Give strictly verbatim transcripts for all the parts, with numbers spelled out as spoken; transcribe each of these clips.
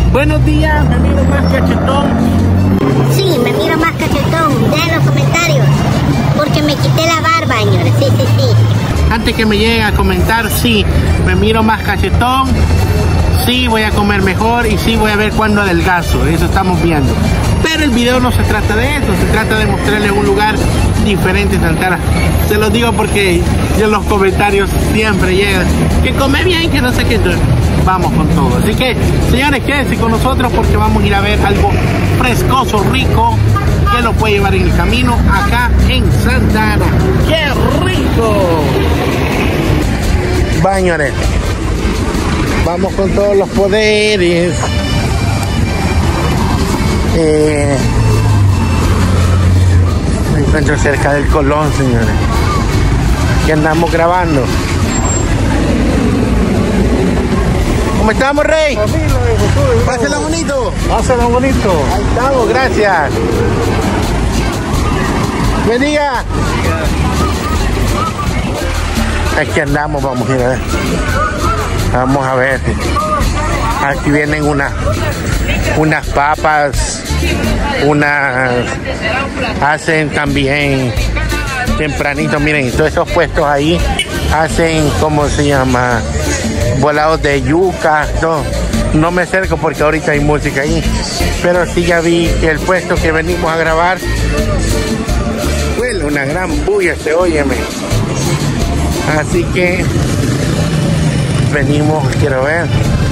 Buenos días, me miro más cachetón. Sí, me miro más cachetón. Dejen los comentarios. Porque me quité la barba, señores. Sí, sí, sí. Antes que me lleguen a comentar, sí, me miro más cachetón. Sí, voy a comer mejor y sí voy a ver cuándo adelgazo. Eso estamos viendo. Pero el video no se trata de eso. Se trata de mostrarles un lugar diferente en Santana. Se los digo porque yo en los comentarios siempre llegan que come bien, que no sé qué. Entonces, vamos con todo. Así que, señores, quédense con nosotros porque vamos a ir a ver algo frescoso, rico, que lo puede llevar en el camino acá en Santana. ¡Qué rico! Va, señores. Vamos con todos los poderes. Eh, me encuentro cerca del Colón, señores. Aquí andamos grabando. ¿Cómo estamos, Rey? Páselo bonito. Páselo bonito. Ahí estamos, gracias. Bendiga. Aquí andamos, vamos a ir a ver. Vamos a ver. Aquí vienen unas unas papas, unas hacen también tempranito, miren, todos esos puestos ahí hacen, ¿cómo se llama? Volados de yuca. No, no me acerco porque ahorita hay música ahí, pero sí ya vi que el puesto que venimos a grabar huele una gran bulla, se óyeme. Así que venimos, quiero ver.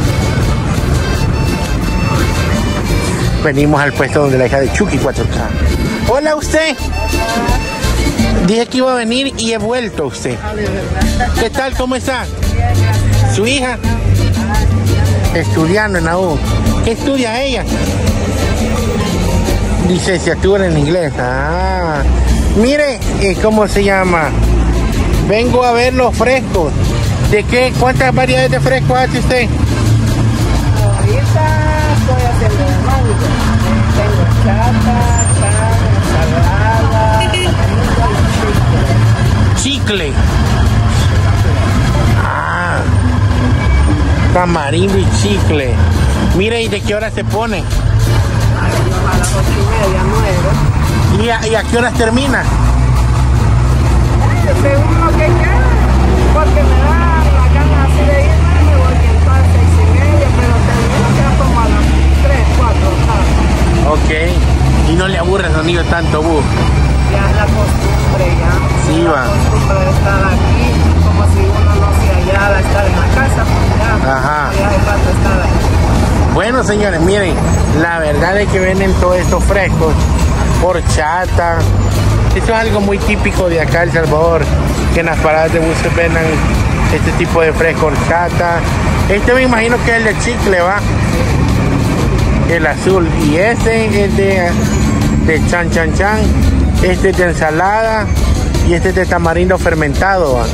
Venimos al puesto donde la hija de Chucky cuatro K. Hola, usted. Dije que iba a venir y he vuelto usted. ¿Qué tal? ¿Cómo está? ¿Su hija? Estudiando en la U. ¿Qué estudia ella? Licenciatura en inglés. Ah. Mire, ¿cómo se llama? Vengo a ver los frescos. ¿De qué? ¿Cuántas variedades de frescos hace usted? Ahorita estoy haciendo de mango. Tengo chata, carne, ensalada, chicle. Ah, tamarindo y chicle. Mire, ¿y de qué hora se pone? A las ocho y media, nueve. ¿Y a, y a qué horas termina? Según lo que quiera, porque me da la gana así de irme, me voy a a las seis y media, pero termino ya como a las tres, cuatro, ¿sabes? Ok. ¿Y no le aburre el sonido tanto bus? Ya es la costumbre, ya. Sí, la va. costumbre de estar aquí, como si uno no se hallara estar en la casa, pues ya. Ajá. Ya es rato estar aquí. Bueno, señores, miren, la verdad es que venden todos estos frescos, horchata. Esto es algo muy típico de acá, El Salvador, que en las paradas de buses vendan este tipo de fresco, horchata. Este me imagino que es el de chicle, ¿va? El azul. Y este es de, de chan chan chan. Este es de ensalada. Y este es de tamarindo fermentado, ¿va?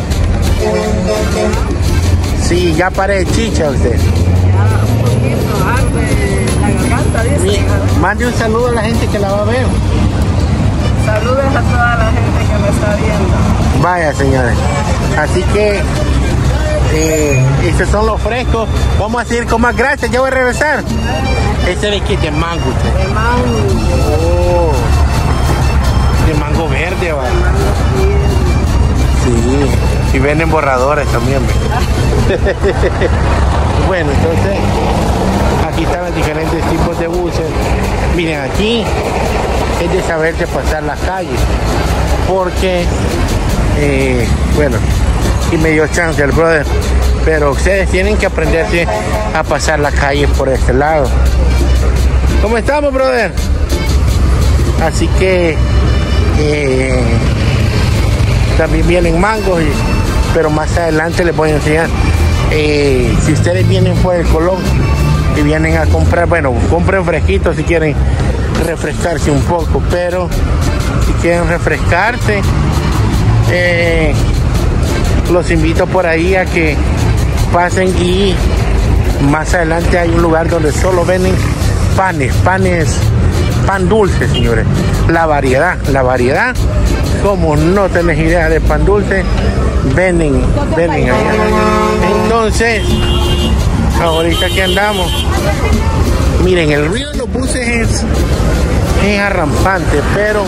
Sí, ya paré de chicha usted. Ya, un poquito, arde la garganta, dice. Mande un saludo a la gente que la va a ver. Saludos a toda la gente que me está viendo. Vaya, señores. Así que eh, estos son los frescos. Vamos a seguir con más. Gracias, ya voy a regresar. Este de qué, de mango usted. De mango. Oh, de mango verde, va. Sí, y venden borradores también. Bueno, entonces aquí están los diferentes tipos de buses. Miren, aquí es de saberse pasar las calles, porque eh, bueno, y me dio chance el brother, pero ustedes tienen que aprenderse a pasar la calle por este lado. ¿Cómo estamos, brother? Así que eh, también vienen mangos, y, pero más adelante les voy a enseñar. Eh, si ustedes vienen por el Colón y vienen a comprar, bueno, compren fresquitos si quieren refrescarse un poco, pero si quieren refrescarse, eh, los invito por ahí a que pasen, y más adelante hay un lugar donde solo venden panes, panes, pan dulce, señores. La variedad, la variedad, como no tenés idea de pan dulce, venden, venden allá. Entonces, Ahorita que andamos. Miren, el ruido de los buses es, es arrampante, pero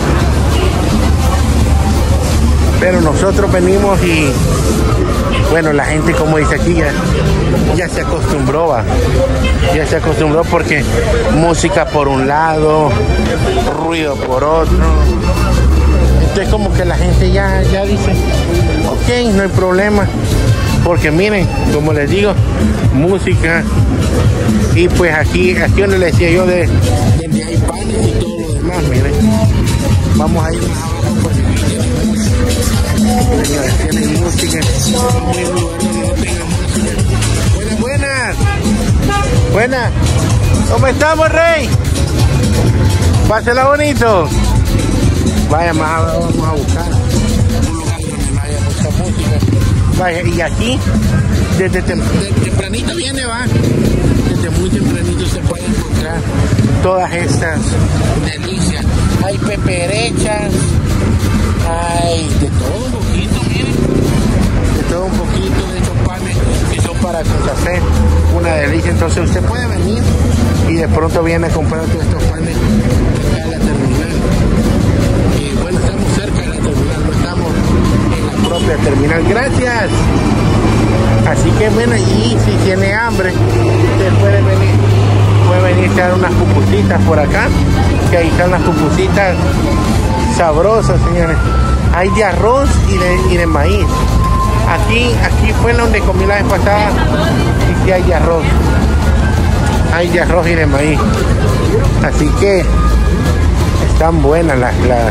pero nosotros venimos y bueno, la gente, como dice aquí, ya, ya se acostumbró, va. Ya se acostumbró porque música por un lado, ruido por otro. Entonces como que la gente ya, ya dice, ok, no hay problema. Porque miren, como les digo, música. Y pues aquí, aquí donde les decía yo de donde hay panes y todo lo demás, miren. Vamos a ir más abajo porque señores, tienen música. Vamos a ir a un lugar donde no tenga música. Buenas, buenas. Buenas. ¿Cómo estamos, Rey? Pásela bonito. Vaya, más abajo vamos a buscar un lugar donde no haya mucha música. Vaya, y aquí, desde, tem desde tempranito viene, va. Desde muy tempranito se puede encontrar todas estas delicias. Hay peperechas, hay de todo un poquito, miren. De todo un poquito de estos panes que son para su café. Una delicia. Entonces usted puede venir y de pronto viene a comprar todos estos panes acá a la terminal. Y bueno, estamos cerca de la terminal, no estamos en la propia terminal. Gracias. Así que bueno, y si tiene hambre, usted puede venir, puede venir a echar unas pupusitas por acá, que ahí están las pupusitas sabrosas, señores. Hay de arroz y de, y de maíz. Aquí, aquí fue donde comí la vez pasada y sí hay de arroz. Hay de arroz y de maíz. Así que están buenas las, las,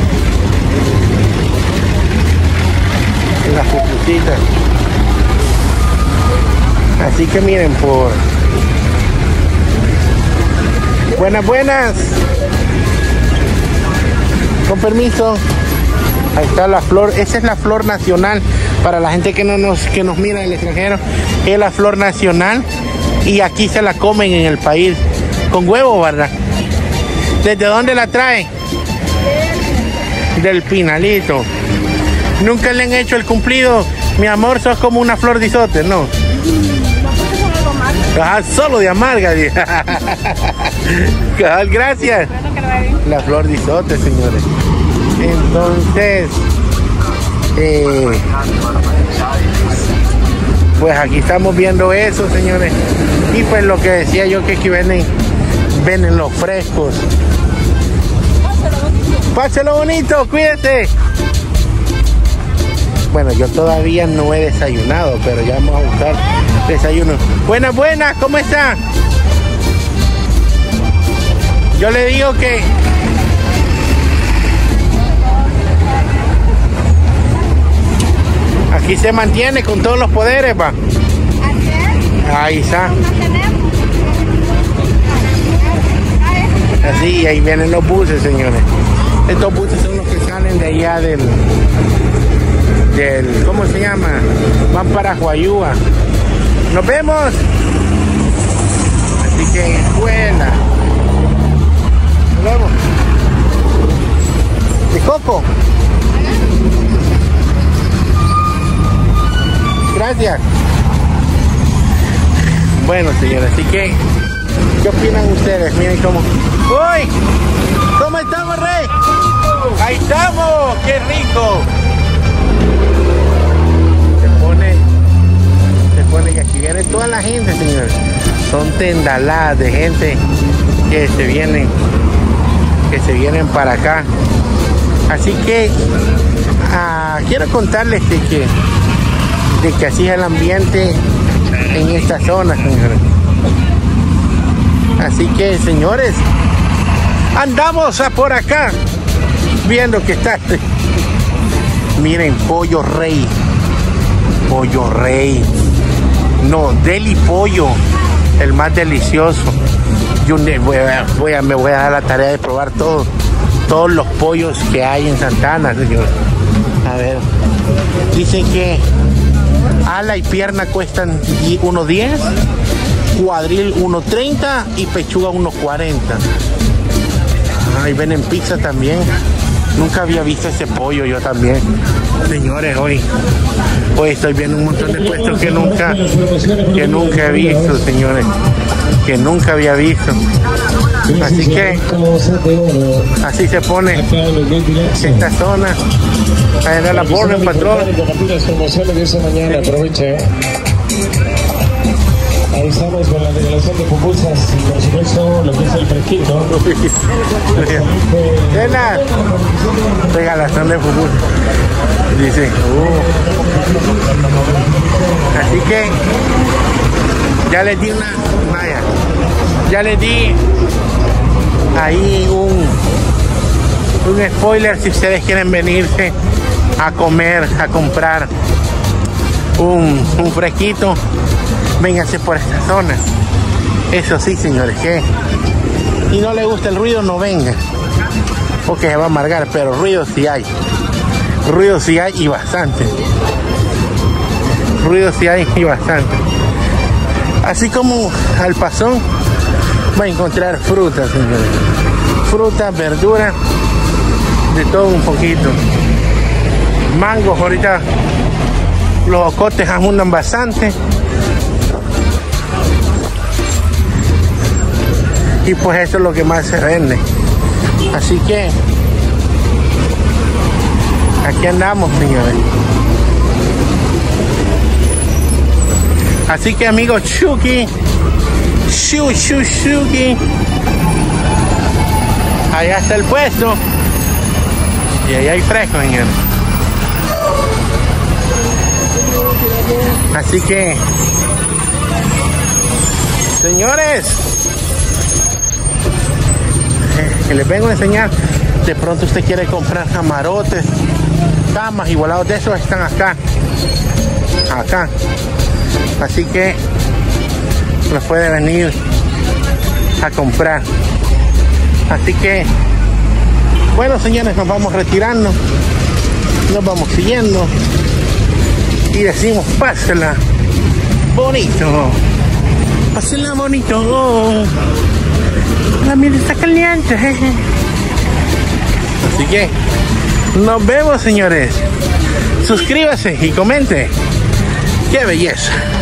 las pupusitas. Así que miren, por buenas, buenas. Con permiso. Ahí está la flor. Esa es la flor nacional. Para la gente que no nos, que nos mira del extranjero, es la flor nacional. Y aquí se la comen en el país. Con huevo, ¿verdad? ¿Desde dónde la trae? Del Pinalito. Nunca le han hecho el cumplido. Mi amor, sos como una flor de isote, ¿no? Ah, solo de amarga. Gracias. La flor de isote, señores. Entonces, eh, pues aquí estamos viendo eso, señores. Y pues lo que decía yo, que aquí venden, venden los frescos. Páselo bonito, cuídate. Bueno, yo todavía no he desayunado, pero ya vamos a buscar desayuno. Buenas, buenas, ¿cómo está? Yo le digo que aquí se mantiene con todos los poderes, pa. Ahí está. Así, ahí vienen los buses, señores. Estos buses son los que salen de allá del... del, ¿cómo se llama? Van para Huayúa. Nos vemos. Así que buena. Nos vemos. De coco. Gracias. Bueno, señores, así que ¿qué opinan ustedes? Miren cómo. ¡Uy! ¿Cómo estamos, Rey? Ahí estamos, qué rico. Y aquí viene toda la gente, señores. Son tendaladas de gente que se vienen que se vienen para acá. Así que uh, quiero contarles de que de que así es el ambiente en esta zona, señores. Así que, señores, andamos a por acá viendo que está. Miren, pollo rey. Pollo rey. No, deli pollo, el más delicioso. Yo voy a, voy a, me voy a dar la tarea de probar todo, todos los pollos que hay en Santa Ana, señor. A ver, dicen que ala y pierna cuestan uno diez, cuadril uno treinta y pechuga uno cuarenta. Ahí venden pizza también. Nunca había visto ese pollo, yo también. Señores, hoy, hoy estoy viendo un montón de puestos que nunca, que nunca he visto, señores. Que nunca había visto. Así que, así se pone esta zona. Ahí da la borda, patrón. Ahí estamos con la regalación de pupusas y por supuesto lo que es el fresquito. Cena, regalación de pupusas. Dice, uh. Así que ya les di una, vaya, ya les di ahí un, un spoiler si ustedes quieren venirse a comer, a comprar un, un fresquito. Vénganse por esta zona. Eso sí, señores, que y no le gusta el ruido, no venga, porque se va a amargar, pero ruido sí hay. Ruido sí hay y bastante. Ruido sí hay y bastante. Así como al pasón va a encontrar frutas, señores. Frutas, verduras, de todo un poquito. Mangos, ahorita los ocotes abundan bastante. Y pues esto es lo que más se vende. Así que aquí andamos, señores. Así que amigos, Chucky, Shu, Shu, Chucky, allá está el puesto. Y ahí hay fresco, señores. Así que, señores, que les vengo a enseñar. De pronto usted quiere comprar camarotes, camas y volados de esos, están acá, acá. Así que los puede venir a comprar. Así que, bueno, señores, nos vamos retirando, nos vamos siguiendo y decimos, pásela bonito, pásela bonito. La miel está caliente. Así que nos vemos, señores. Suscríbase y comente. ¡Qué belleza!